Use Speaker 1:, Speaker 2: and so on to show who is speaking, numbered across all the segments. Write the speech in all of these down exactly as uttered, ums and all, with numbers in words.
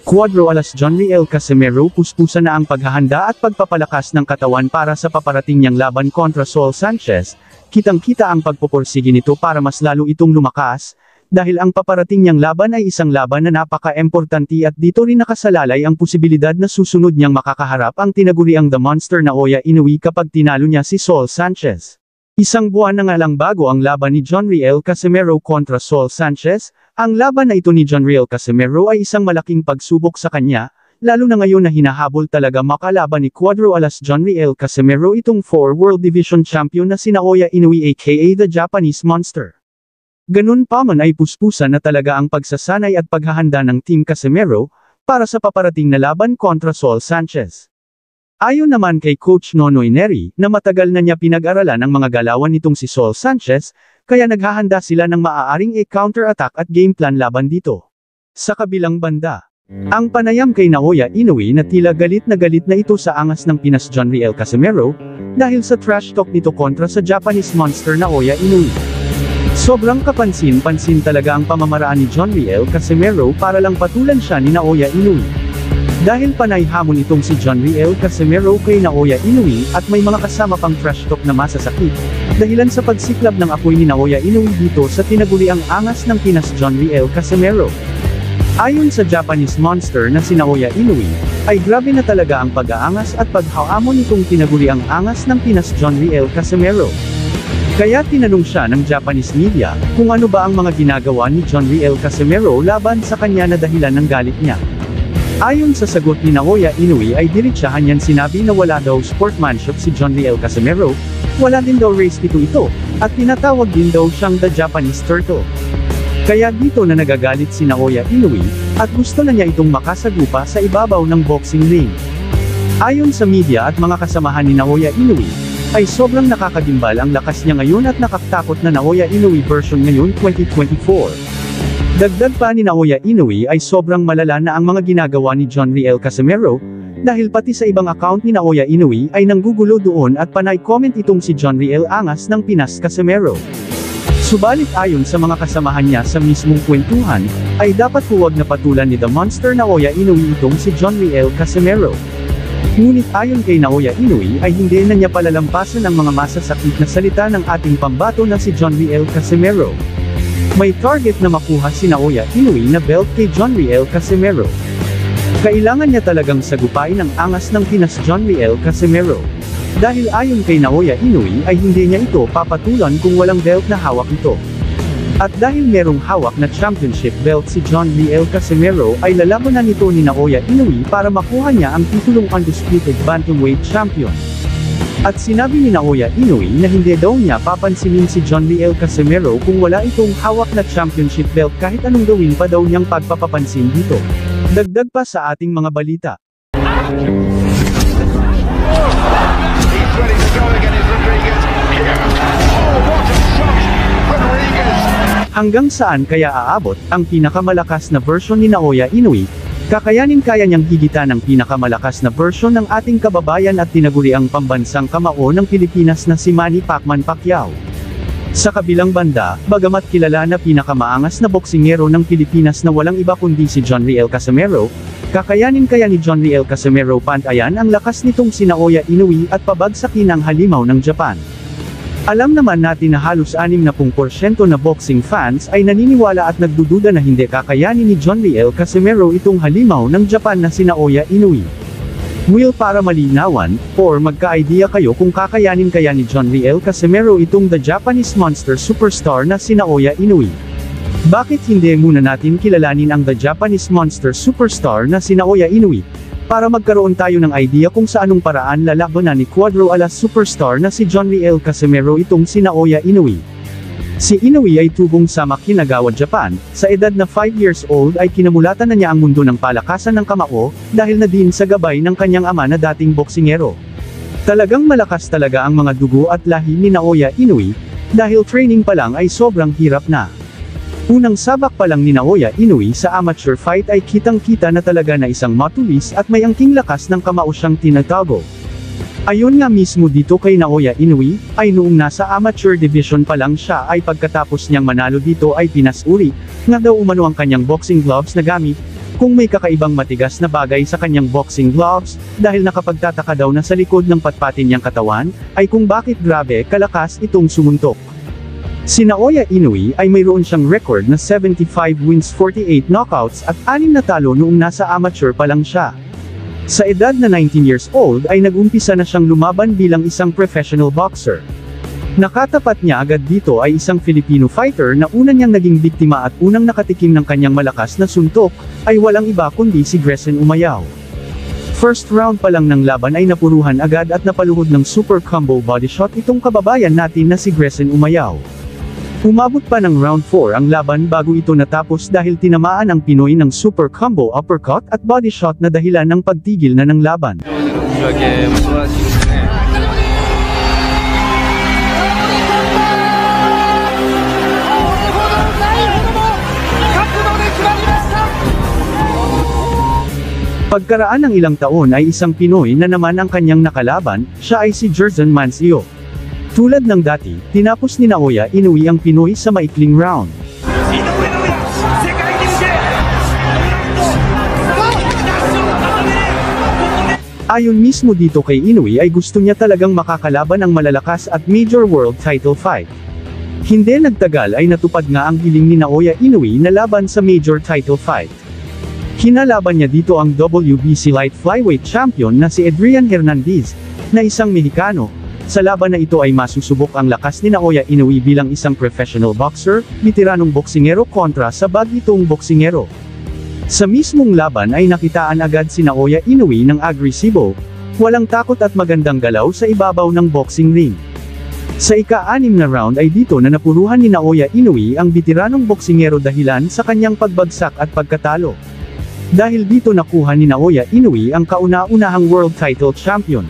Speaker 1: Cuadro alas Jonriel Casimero puspusan na ang paghahanda at pagpapalakas ng katawan para sa paparating niyang laban kontra Saul Sanchez. Kitang-kita ang pagpupursige nito para mas lalo itong lumakas, dahil ang paparating niyang laban ay isang laban na napaka-importante at dito rin nakasalalay ang posibilidad na susunod niyang makakaharap ang tinaguriang The Monster Naoya Inoue kapag tinalo niya si Saul Sanchez. Isang buwan na nga lang bago ang laban ni Jonriel Casimero kontra Saul Sanchez, ang laban na ito ni Jonriel Casimero ay isang malaking pagsubok sa kanya, lalo na ngayon na hinahabol talaga makalaban ni Cuadro alas Jonriel Casimero itong four World Division Champion na si Naoya Inoue aka the Japanese Monster. Ganun pa man ay puspusan na talaga ang pagsasanay at paghahanda ng Team Casimero, para sa paparating na laban kontra Saul Sanchez. Ayon naman kay Coach Nonoy Neri, na matagal na niya pinag-aralan ang mga galawan nitong si Saul Sanchez, kaya naghahanda sila ng maaaring e-counter-attack at game plan laban dito. Sa kabilang banda, ang panayam kay Naoya Inoue na tila galit na galit na ito sa angas ng Pinas Jonriel Casimero, dahil sa trash talk nito kontra sa Japanese Monster Naoya Inoue. Sobrang kapansin-pansin talaga ang pamamaraan ni Jonriel Casimero para lang patulan siya ni Naoya Inoue. Dahil panay hamon itong si Jonriel Casimero kay Naoya Inoue at may mga kasama pang trash talk na masasakit, dahilan sa pagsiklab ng apoy ni Naoya Inoue dito sa tinaguriang angas ng Pinas Jonriel Casimero. Ayon sa Japanese Monster na si Naoya Inoue, ay grabe na talaga ang pag-aangas at paghahamon nitong tinaguriang angas ng Pinas Jonriel Casimero. Kaya tinanong siya ng Japanese media, kung ano ba ang mga ginagawa ni Jonriel Casimero laban sa kanya na dahilan ng galit niya. Ayon sa sagot ni Naoya Inoue ay diretsahan niyan sinabi na wala daw sportsmanship si Jonriel Casimero, wala din daw race dito ito, at tinatawag din daw siyang the Japanese Turtle. Kaya dito na nagagalit si Naoya Inoue, at gusto na niya itong makasagupa sa ibabaw ng boxing ring. Ayon sa media at mga kasamahan ni Naoya Inoue, ay sobrang nakakagimbal ang lakas niya ngayon at nakakatakot na Naoya Inoue version ngayon twenty twenty-four. Dagdag pa ni Naoya Inoue ay sobrang malala na ang mga ginagawa ni Jonriel Casimero, dahil pati sa ibang account ni Naoya Inoue ay nanggugulo doon at panay comment itong si Jonriel angas ng Pinas Casimero. Subalit ayon sa mga kasamahan niya sa mismong kwentuhan, ay dapat huwag na patulan ni The Monster Naoya Inoue itong si Jonriel Casimero. Ngunit ayon kay Naoya Inoue ay hindi na niya palalampasan ang mga masasakit na salita ng ating pambato na si Jonriel Casimero. May target na makuha si Naoya Inoue na belt kay Jonriel Casimero. Kailangan niya talagang sagupain ang angas ng Pinas Jonriel Casimero. Dahil ayon kay Naoya Inoue ay hindi niya ito papatulan kung walang belt na hawak ito. At dahil merong hawak na championship belt si Jonriel Casimero ay lalabanan nito ni Naoya Inoue para makuha niya ang titulong undisputed bantamweight champion. At sinabi ni Naoya Inoue na hindi daw niya papansinin si Jonriel Casimero kung wala itong hawak na championship belt kahit anong gawin pa daw niyang pagpapapansin dito. Dagdag pa sa ating mga balita. Hanggang saan kaya aabot ang pinakamalakas na version ni Naoya Inoue? Kakayanin kaya niyang higitan ang pinakamalakas na version ng ating kababayan at tinaguriang pambansang kamao ng Pilipinas na si Manny Pacman Pacquiao. Sa kabilang banda, bagamat kilala na pinakamaangas na boksingero ng Pilipinas na walang iba kundi si Jonriel Casimero, kakayanin kaya ni Jonriel Casimero pantayan ang lakas nitong si Naoya Inoue at pabagsakin ang halimaw ng Japan. Alam naman natin na halos sixty percent na boxing fans ay naniniwala at nagdududa na hindi kakayanin ni Jonriel Casimero itong halimaw ng Japan na si Naoya Inoue. Will para malinawan, or magka-idea kayo kung kakayanin kaya ni Jonriel Casimero itong the Japanese Monster Superstar na si Naoya Inoue. Bakit hindi muna natin kilalanin ang the Japanese Monster Superstar na si Naoya Inoue? Para magkaroon tayo ng idea kung sa anong paraan lalabanan ni Cuadro alas Superstar na si Jonriel Casimero itong si Naoya Inoue. Si Inoue ay tubong sa Makinagawa, Japan. Sa edad na five years old ay kinamulatan na niya ang mundo ng palakasan ng kamao, dahil na din sa gabay ng kanyang ama na dating boksingero. Talagang malakas talaga ang mga dugo at lahi ni Naoya Inoue, dahil training pa lang ay sobrang hirap na. Unang sabak pa lang ni Naoya Inoue sa amateur fight ay kitang-kita na talaga na isang matulis at may angking lakas ng kamao siyang tinatago. Ayon nga mismo dito kay Naoya Inoue, ay noong nasa amateur division pa lang siya ay pagkatapos niyang manalo dito ay pinasuri, nga daw umano ang kanyang boxing gloves na gamit, kung may kakaibang matigas na bagay sa kanyang boxing gloves, dahil nakapagtataka daw na sa likod ng patpatin niyang katawan, ay kung bakit grabe kalakas itong sumuntok. Si Naoya Inoue ay mayroon siyang record na seventy-five wins forty-eight knockouts at anim na talo noong nasa amateur pa lang siya. Sa edad na nineteen years old ay nag-umpisa na siyang lumaban bilang isang professional boxer. Nakatapat niya agad dito ay isang Filipino fighter na una niyang naging biktima at unang nakatikim ng kanyang malakas na suntok, ay walang iba kundi si Grayson Umayao. First round pa lang ng laban ay napuruhan agad at napaluhod ng super combo body shot itong kababayan natin na si Grayson Umayao. Umabot pa ng round four ang laban bago ito natapos dahil tinamaan ang Pinoy ng super combo uppercut at body shot na dahilan ng pagtigil na ng laban. Pagkaraan ng ilang taon ay isang Pinoy na naman ang kanyang nakalaban, siya ay si Jerson Mancio. Tulad ng dati, tinapos ni Naoya Inoue ang Pinoy sa maikling round. Ayon mismo dito kay Inoue ay gusto niya talagang makakalaban ang malalakas at major world title fight. Hindi nagtagal ay natupad nga ang hiling ni Naoya Inoue na laban sa major title fight. Kinalaban niya dito ang W B C light flyweight champion na si Adrian Hernandez, na isang Mexicano. Sa laban na ito ay masusubok ang lakas ni Naoya Inoue bilang isang professional boxer, veteranong boksingero kontra sa bagitong boksingero. Sa mismong laban ay nakitaan agad si Naoya Inoue ng agresibo, walang takot at magandang galaw sa ibabaw ng boxing ring. Sa ika-anim na round ay dito na napuruhan ni Naoya Inoue ang veteranong boksingero dahilan sa kanyang pagbagsak at pagkatalo. Dahil dito nakuha ni Naoya Inoue ang kauna-unahang world title champion.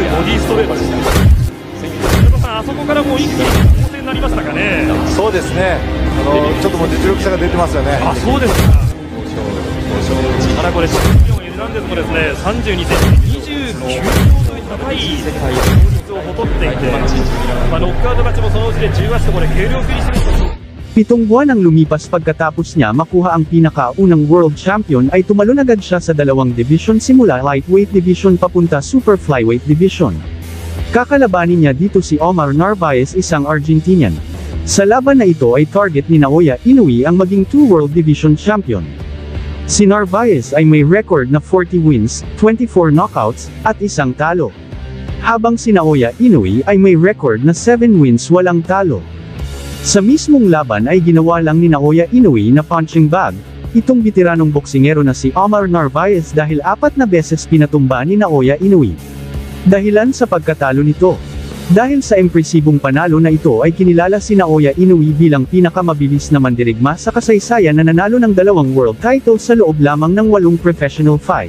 Speaker 1: あそこからもう一気に構成になりましたかね。そうですね。あのちょっともう実力差が出てますよね。あ、そうですか。ただこれチャンピオンエルナンデスもですね、さんじゅうにセンチ、にじゅうきゅうびょうという高い効率を誇っていて、まあノックアウト勝ちもそのうちでじゅうはちとこれ軽量級にしてると。Pitong buwan ang lumipas pagkatapos niya makuha ang pinakaunang world champion ay tumalon agad siya sa dalawang division simula lightweight division papunta super flyweight division. Kakalabanin niya dito si Omar Narvaez, isang Argentinian. Sa laban na ito ay target ni Naoya Inoue ang maging two world division champion. Si Narvaez ay may record na forty wins, twenty-four knockouts, at isang talo. Habang si Naoya Inoue ay may record na seven wins walang talo. Sa mismong laban ay ginawa lang ni Naoya Inoue na punching bag, itong veteranong boksingero na si Omar Narvaez dahil apat na beses pinatumba ni Naoya Inoue. Dahilan sa pagkatalo nito. Dahil sa impresibong panalo na ito ay kinilala si Naoya Inoue bilang pinakamabilis na mandirigma sa kasaysayan na nanalo ng dalawang world title sa loob lamang ng walong professional fight.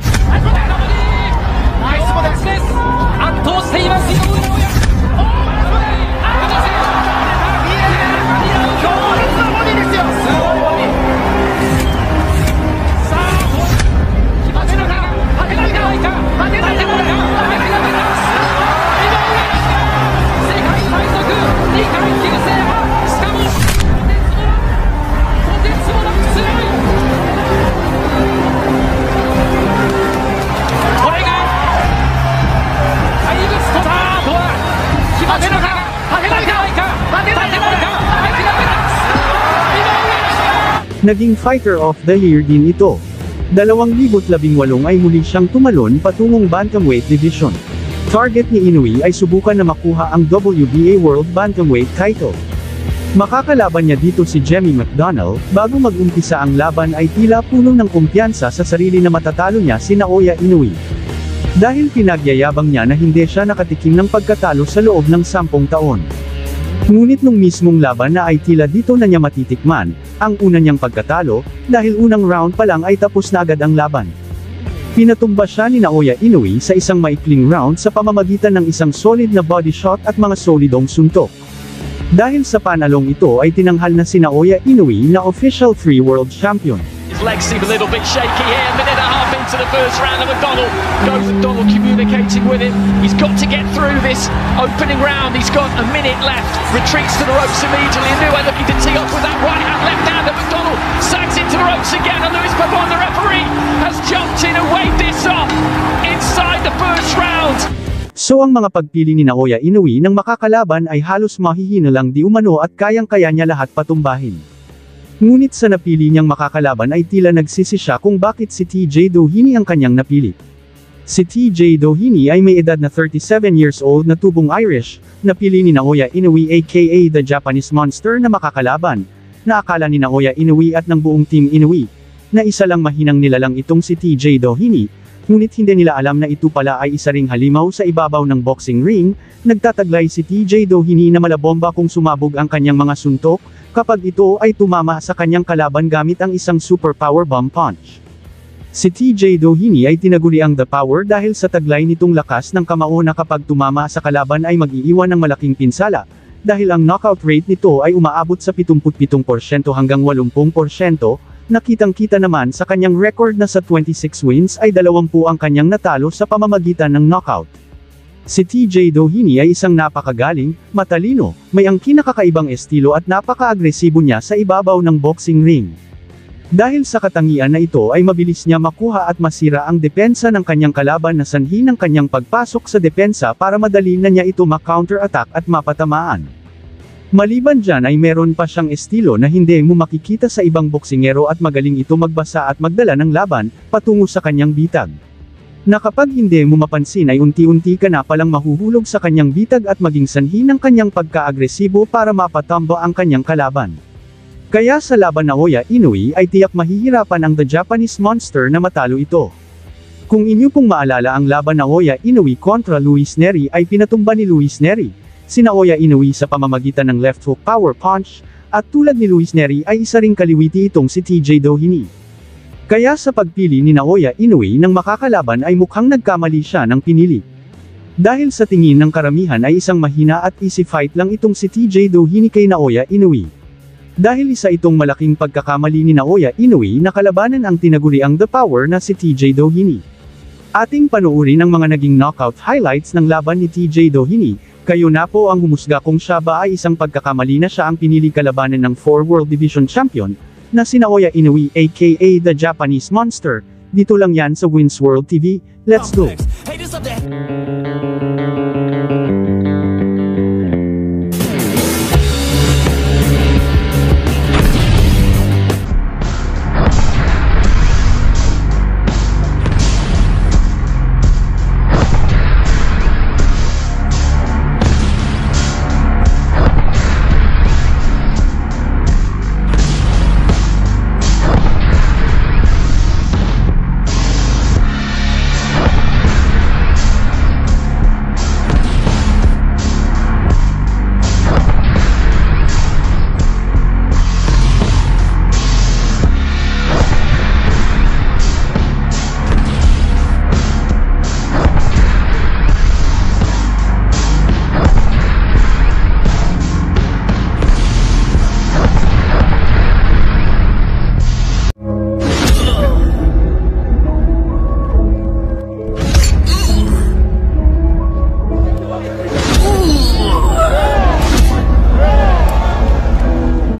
Speaker 1: Naging Fighter of the Year din ito. dalawang libo labing walo ay muli siyang tumalon patungong Bantamweight Division. Target ni Inoue ay subukan na makuha ang W B A World Bantamweight title. Makakalaban niya dito si Jemmy McDonnell, bago mag-umpisa ang laban ay tila puno ng kumpiyansa sa sarili na matatalo niya si Naoya Inoue. Dahil pinagyayabang niya na hindi siya nakatikim ng pagkatalo sa loob ng sampung taon. Ngunit nung mismong laban na ay tila dito na niya matitikman ang una niyang pagkatalo, dahil unang round pa lang ay tapos na agad ang laban. Pinatumba siya ni Naoya Inoue sa isang maikling round sa pamamagitan ng isang solid na body shot at mga solidong suntok. Dahil sa panalong ito ay tinanghal na si Naoya Inoue na official three world champion. His legs seem a little bit shaky here, minute and a half in.
Speaker 2: into the first round, and McDonald goes McDonald communicating with him. He's got to get through this opening round. He's got a minute left. Retreats to the ropes immediately. Inoue looking to tee off with that right hand, left hand, and McDonald sags into the ropes again. And Luis Pabon, the referee, has jumped in and waved this off inside the first round.
Speaker 1: So ang mga pagpili ni Naoya Inoue ng makakalaban ay halos mahihina lang di umano at kayang-kaya niya lahat patumbahin. Ngunit sa napili niyang makakalaban ay tila nagsisi siya kung bakit si T J Doheny ang kanyang napili. Si T J Doheny ay may edad na thirty-seven years old na tubong Irish, napili ni Naoya Inoue aka the Japanese Monster na makakalaban, na akala ni Naoya Inoue at ng buong Team Inoue, na isa lang mahinang nilalang itong si T J Doheny. Ngunit hindi nila alam na ito pala ay isa ring halimaw sa ibabaw ng boxing ring. Nagtataglay si T J Doheny na malabomba kung sumabog ang kanyang mga suntok, kapag ito ay tumama sa kanyang kalaban gamit ang isang super power bomb punch. Si T J Doheny ay tinaguri ang The Power dahil sa taglay nitong lakas ng kamao na kapag tumama sa kalaban ay mag-iiwan ng malaking pinsala, dahil ang knockout rate nito ay umaabot sa seventy-seven percent hanggang eighty percent. Nakitang-kita naman sa kanyang record na sa twenty-six wins ay twenty ang kanyang natalo sa pamamagitan ng knockout. Si T J Doheny ay isang napakagaling, matalino, may angkin na kakaibang estilo at napaka-agresibo niya sa ibabaw ng boxing ring. Dahil sa katangian na ito ay mabilis niya makuha at masira ang depensa ng kanyang kalaban na sanhi ng kanyang pagpasok sa depensa para madali na niya ito ma-counter-attack at mapatamaan. Maliban dyan ay meron pa siyang estilo na hindi mo makikita sa ibang boksingero at magaling ito magbasa at magdala ng laban, patungo sa kanyang bitag. Na kapag hindi mo mapansin ay unti-unti ka na palang mahuhulog sa kanyang bitag at maging sanhi ng kanyang pagka-agresibo para mapatamba ang kanyang kalaban. Kaya sa laban Naoya Inoue ay tiyak mahihirapan ang The Japanese Monster na matalo ito. Kung inyo pong maalala ang laban Naoya Inoue kontra Luis Nery ay pinatumba ni Luis Nery si Naoya Inoue sa pamamagitan ng left hook power punch, at tulad ni Luis Nery ay isa ring kaliwiti itong si T J Doheny. Kaya sa pagpili ni Naoya Inoue ng makakalaban ay mukhang nagkamali siya ng pinili. Dahil sa tingin ng karamihan ay isang mahina at easy fight lang itong si T J Doheny kay Naoya Inoue. Dahil isa itong malaking pagkakamali ni Naoya Inoue na kalabanan ang tinaguriang The Power na si T J Doheny. Ating panoorin ang mga naging knockout highlights ng laban ni T J Doheny. Kayo na po ang humusga kung siya ba ay isang pagkakamali na siya ang pinili kalabanan ng four World Division Champion, na si Naoya Inoue aka the Japanese Monster. Dito lang yan sa Wins World T V, let's go!